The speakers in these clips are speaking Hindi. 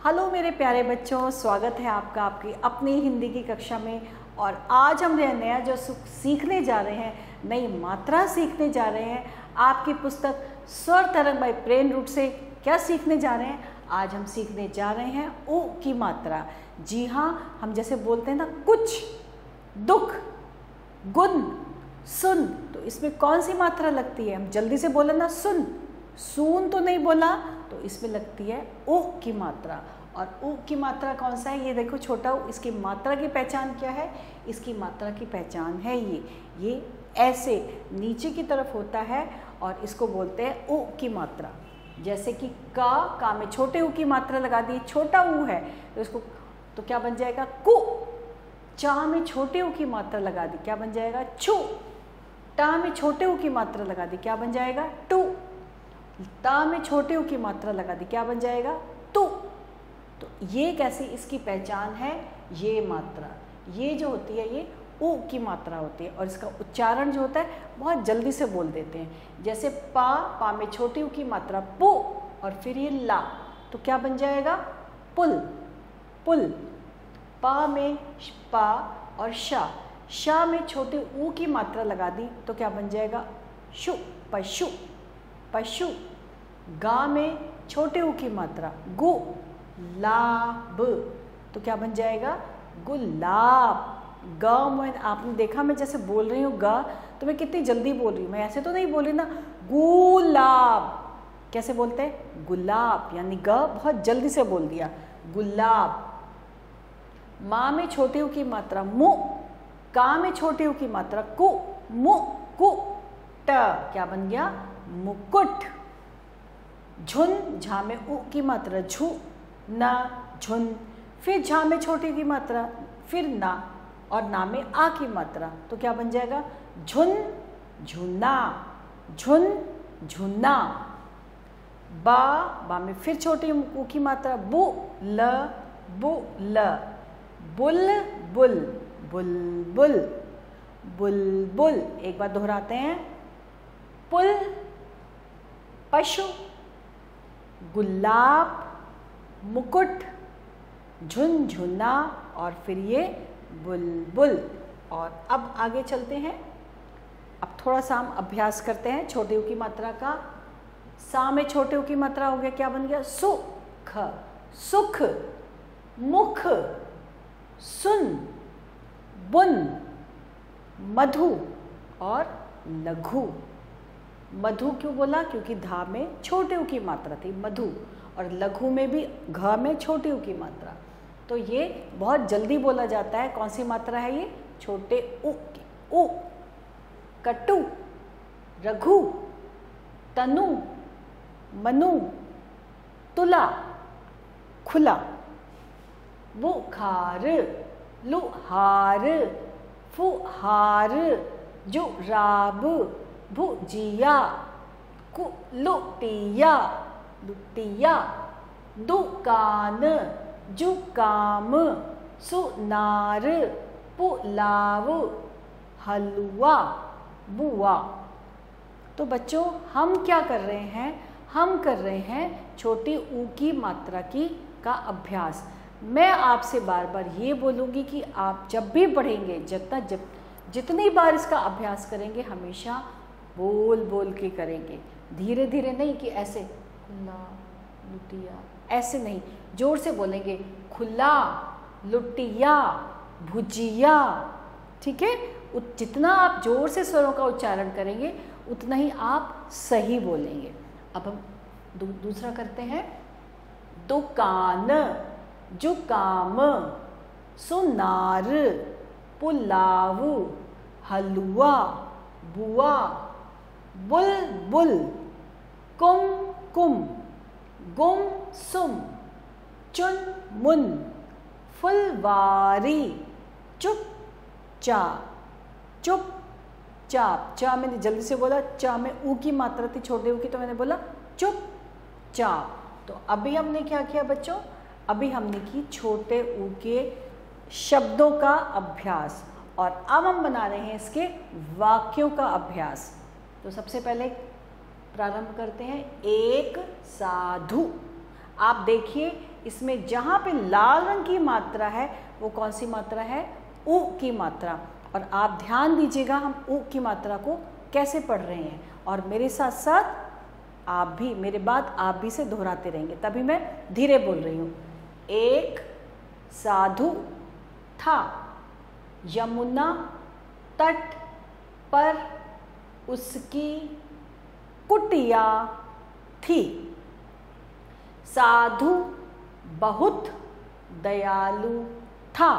हेलो मेरे प्यारे बच्चों, स्वागत है आपका आपकी अपनी हिंदी की कक्षा में। और आज हम नया जो सीखने जा रहे हैं, नई मात्रा सीखने जा रहे हैं। आपकी पुस्तक स्वर तरंग बाय प्रेन रूट से क्या सीखने जा रहे हैं? आज हम सीखने जा रहे हैं उ की मात्रा। जी हाँ, हम जैसे बोलते हैं ना कुछ, दुख, गुन, सुन, तो इसमें कौन सी मात्रा लगती है? हम जल्दी से बोले ना सुन, सून तो नहीं बोला, तो इसमें लगती है उ की मात्रा। और उ की मात्रा कौन सा है? ये देखो छोटा उ, इसकी मात्रा की पहचान क्या है? इसकी मात्रा की पहचान है ये ऐसे नीचे की तरफ होता है और इसको बोलते हैं उ की मात्रा। जैसे कि का में छोटे उ की मात्रा लगा दी, छोटा उ है तो इसको तो क्या बन जाएगा? कु। चा में छोटे उ की मात्रा लगा दी, क्या बन जाएगा? छु। टा में छोटे उ की मात्रा लगा दी, क्या बन जाएगा? टू। ता में छोटे उ की मात्रा लगा दी, क्या बन जाएगा? तू। तो ये कैसी इसकी पहचान है? ये मात्रा, ये जो होती है ये उ की मात्रा होती है। और इसका उच्चारण जो होता है बहुत जल्दी से बोल देते हैं। जैसे पा में छोटी उ की मात्रा पु, और फिर ये ला, तो क्या बन जाएगा? पुल, पुल। पा में पा और शा में छोटे उ की मात्रा लगा दी, तो क्या बन जाएगा? शु, पशु, पशु। गा में छोटे उ की मात्रा गु, लाब, तो क्या बन जाएगा? गुलाब। ग में आपने देखा मैं जैसे बोल रही हूँ ग, तो मैं कितनी जल्दी बोल रही हूँ, मैं ऐसे तो नहीं बोल रही ना। गुलाब कैसे बोलते हैं? गुलाब, यानी ग बहुत जल्दी से बोल दिया, गुलाब। माँ में छोटे उ की मात्रा मु, का में छोटे उ की मात्रा कु, मु कु ट, क्या बन गया? मुकुट। झुन, झा में उ की मात्रा झु, ना, झुन। फिर झा में छोटी की मात्रा, फिर ना, और ना में आ की मात्रा, तो क्या बन जाएगा? झुन, झुना, झुन, झुना। बा में फिर छोटी उ की मात्रा बु, ल, बु, ल। बुल, बुल, बुलबुल, बुलबुल। एक बार दोहराते हैं। पुल, पशु, गुलाब, मुकुट, झुनझुना, और फिर ये बुलबुल। और अब आगे चलते हैं। अब थोड़ा सा हम अभ्यास करते हैं छोटे उ की मात्रा का। सा में छोटे उ की मात्रा हो गया, क्या बन गया? सुख, सुख। मुख, सुन, बुन, मधु और लघु। मधु क्यों बोला? क्योंकि धा में छोटे उ की मात्रा थी, मधु। और लघु में भी घ में छोटे उ की मात्रा, तो ये बहुत जल्दी बोला जाता है। कौन सी मात्रा है ये? छोटे उ की, उ। कटु, रघु, तनु, मनु, तुला, खुला। बुखार, लुहार, फुहार, जुराब, भुजिया, लुटिया, लुटिया। दुकान, जुकाम, सुनार, पुलाव, हलवा, बुआ। तो बच्चों हम क्या कर रहे हैं? हम कर रहे हैं छोटी ऊ की मात्रा का अभ्यास। मैं आपसे बार बार ये बोलूँगी कि आप जब भी पढ़ेंगे, जितनी बार इसका अभ्यास करेंगे, हमेशा बोल बोल के करेंगे, धीरे धीरे नहीं कि ऐसे खुला, लुटिया, ऐसे नहीं, जोर से बोलेंगे। खुला, लुटिया, भुजिया, ठीक है? जितना आप जोर से स्वरों का उच्चारण करेंगे उतना ही आप सही बोलेंगे। अब हम दूसरा करते हैं। दुकान, जुकाम, सुनार, पुलाव, हलवा, बुआ, बुलबुल, कुमकुम, गुमसुम, चुनमुन, फुलवारी, चुपचाप, चुपचाप। चा मैंने जल्दी से बोला, चा में ऊ की मात्रा थी छोटे ऊ की, तो मैंने बोला चुपचाप। तो अभी हमने क्या किया बच्चों? अभी हमने की छोटे ऊ के शब्दों का अभ्यास, और अब हम बना रहे हैं इसके वाक्यों का अभ्यास। तो सबसे पहले प्रारंभ करते हैं। एक साधु। आप देखिए इसमें जहाँ पे लाल रंग की मात्रा है वो कौन सी मात्रा है? उ की मात्रा। और आप ध्यान दीजिएगा हम उ की मात्रा को कैसे पढ़ रहे हैं, और मेरे साथ साथ आप भी, मेरे बात आप भी से दोहराते रहेंगे, तभी मैं धीरे बोल रही हूँ। एक साधु था, यमुना तट पर उसकी कुटिया थी। साधु बहुत दयालु था,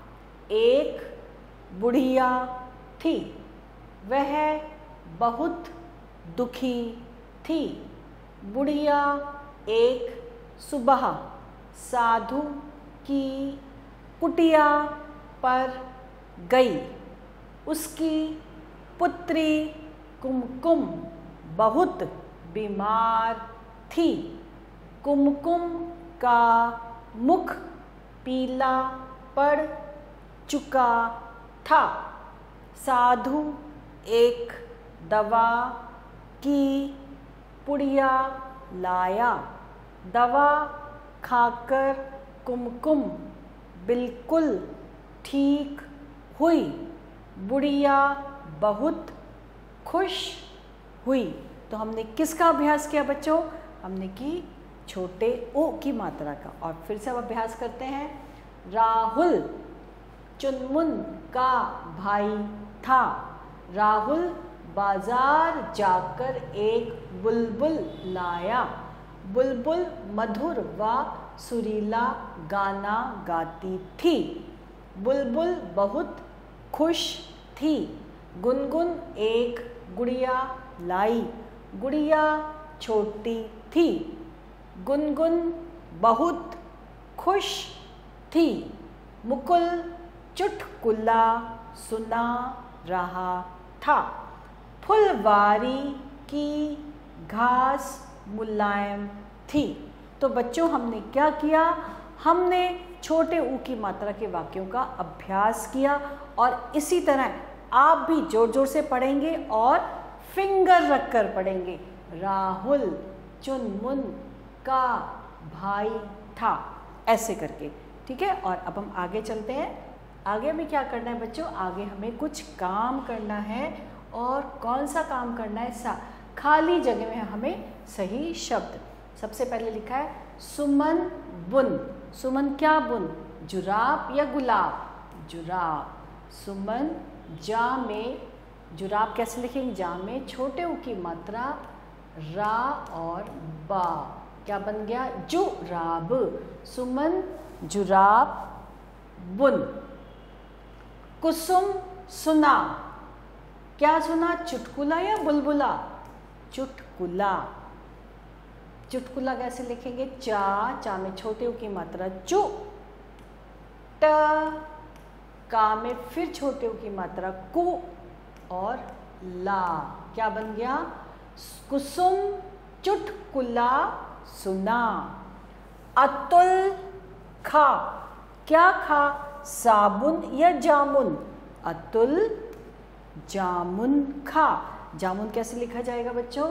एक बुढ़िया थी, वह बहुत दुखी थी। बुढ़िया एक सुबह साधु की कुटिया पर गई। उसकी पुत्री कुमकुम बहुत बीमार थी। कुमकुम का मुख पीला पड़ चुका था। साधु एक दवा की पुड़िया लाया। दवा खाकर कुमकुम बिल्कुल ठीक हुई। बुढ़िया बहुत खुश हुई। तो हमने किसका अभ्यास किया बच्चों? हमने की छोटे ओ की मात्रा का। और फिर से अब अभ्यास करते हैं। राहुल चुनमुन का भाई था। राहुल बाजार जाकर एक बुलबुल लाया। बुलबुल मधुर व सुरीला गाना गाती थी। बुलबुल बहुत खुश थी। गुनगुन एक गुड़िया लाई। गुड़िया छोटी थी। गुनगुन बहुत खुश थी। मुकुल चुटकुला सुना रहा था। फुलवारी की घास मुलायम थी। तो बच्चों हमने क्या किया? हमने छोटे ऊ की मात्रा के वाक्यों का अभ्यास किया, और इसी तरह आप भी जोर जोर से पढ़ेंगे और फिंगर रखकर पढ़ेंगे। राहुल चुनमुन का भाई था, ऐसे करके, ठीक है। और अब हम आगे चलते हैं। आगे हमें क्या करना है बच्चों? आगे हमें कुछ काम करना है। और कौन सा काम करना है? खाली जगह में हमें सही शब्द। सबसे पहले लिखा है सुमन बुन। सुमन क्या बुन? जुराब या गुलाब? जुराब। सुमन जा में, जुराब कैसे लिखेंगे? जा में छोटे ऊ की मात्रा रा और बा, क्या बन गया? जुराब। सुमन जुराब बुन। कुसुम सुना। क्या सुना? चुटकुला या बुलबुला? चुटकुला। चुटकुला कैसे लिखेंगे? चा में छोटे ऊ की मात्रा चु। ट का में फिर छोटे ऊ की मात्रा कु और ला, क्या बन गया? कुसुम चुटकुला सुना। अतुल खा। क्या खा? साबुन या जामुन? अतुल जामुन खा। जामुन कैसे लिखा जाएगा बच्चों?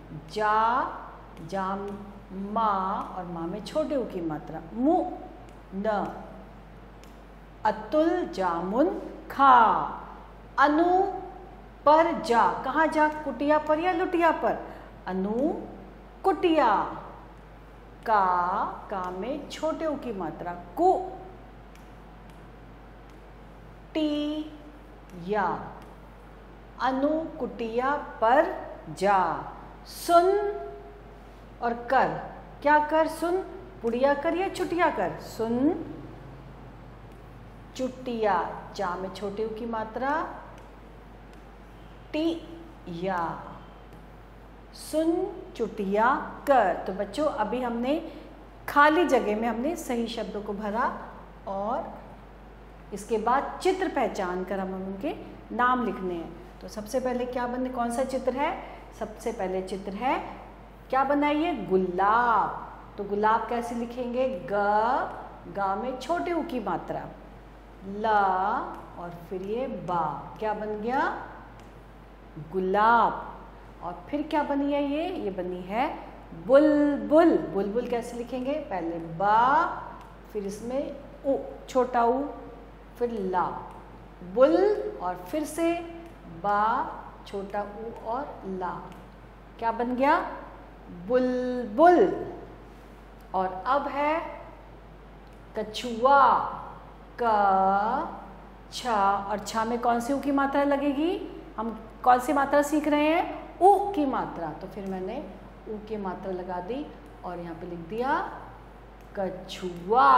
जाम माँ, और माँ में छोटे ऊ की मात्रा मु न। अतुल जामुन खा। अनु पर जा। कहाँ जा? कुटिया पर या लुटिया पर? अनु कुटिया। का में छोटे ऊ की मात्रा कु। टी या। अनु कुटिया पर जा। सुन और कर। क्या कर? सुन पुड़िया कर या चुटिया कर? सुन चुटिया। जा में छोटे ऊ की मात्रा टी या। सुन चुटिया कर। तो बच्चों अभी हमने खाली जगह में हमने सही शब्दों को भरा, और इसके बाद चित्र पहचान कर हम उनके नाम लिखने हैं। तो सबसे पहले क्या बने? कौन सा चित्र है? सबसे पहले चित्र है, क्या बनाइए? गुलाब। तो गुलाब कैसे लिखेंगे? गा में छोटे ऊ की मात्रा ला, और फिर ये बा, क्या बन गया? गुलाब। और फिर क्या बनी है? ये बनी है बुलबुल। बुलबुल कैसे लिखेंगे? पहले बा, फिर इसमें उ, छोटा उ, फिर ला, बुल, और फिर से बा, छोटा उ और ला। क्या बन गया? बुलबुल। और अब है कछुआ। क, छ, और छ में कौन सी उ की मात्रा लगेगी? हम कौन सी मात्रा सीख रहे हैं? उ की मात्रा। तो फिर मैंने उ की मात्रा लगा दी और यहाँ पे लिख दिया कछुआ।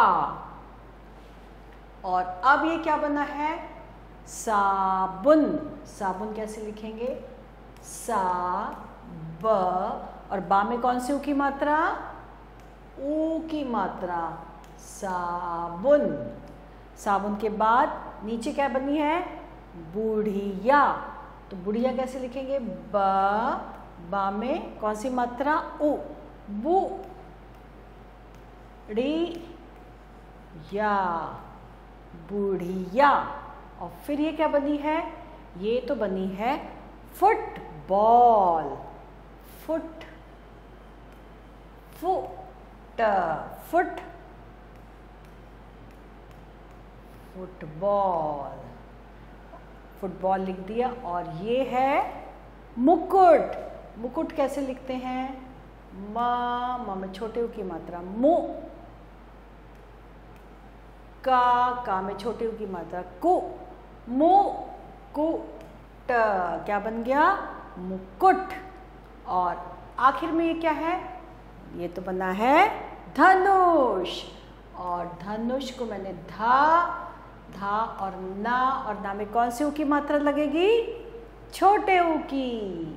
और अब ये क्या बना है? साबुन। साबुन कैसे लिखेंगे? सा, ब, और बा में कौन सी उ की मात्रा? ऊ की मात्रा, साबुन। साबुन के बाद नीचे क्या बनी है? बुढ़िया। तो बुढ़िया कैसे लिखेंगे? बा में कौन सी मात्रा? उ, बु, ड़ी, या, बुढ़िया। और फिर ये क्या बनी है? ये तो बनी है football. Foot, foot, football. Football लिख दिया। और ये है मुकुट। मुकुट कैसे लिखते हैं? म में छोटे उ की मात्रा, मु, का में छोटे उ की मात्रा, कु, मु, कु, ट। क्या बन गया? मुकुट। और आखिर में ये क्या है? ये तो बना है धनुष। और धनुष को मैंने धा और ना में कौन सी उ की मात्रा लगेगी? छोटे उ की,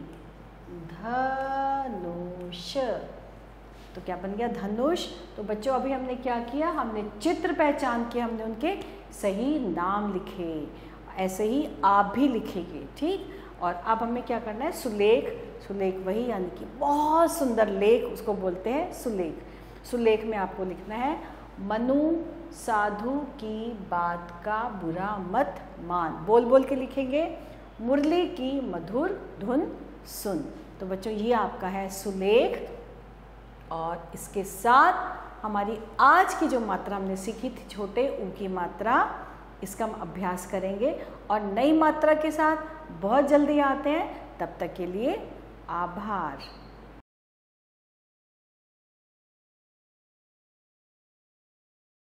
धनुष। तो क्या बन गया? धनुष। तो बच्चों अभी हमने क्या किया? हमने चित्र पहचान के हमने उनके सही नाम लिखे। ऐसे ही आप भी लिखेंगे, ठीक। और अब हमें क्या करना है? सुलेख। सुलेख वही यानी कि बहुत सुंदर लेख, उसको बोलते हैं सुलेख। सुलेख में आपको लिखना है मनु साधु की बात का बुरा मत मान। बोल बोल के लिखेंगे। मुरली की मधुर धुन सुन। तो बच्चों ये आपका है सुलेख। और इसके साथ हमारी आज की जो मात्रा हमने सीखी थी छोटे ऊ की मात्रा, इसका हम अभ्यास करेंगे और नई मात्रा के साथ बहुत जल्दी आते हैं। तब तक के लिए आभार।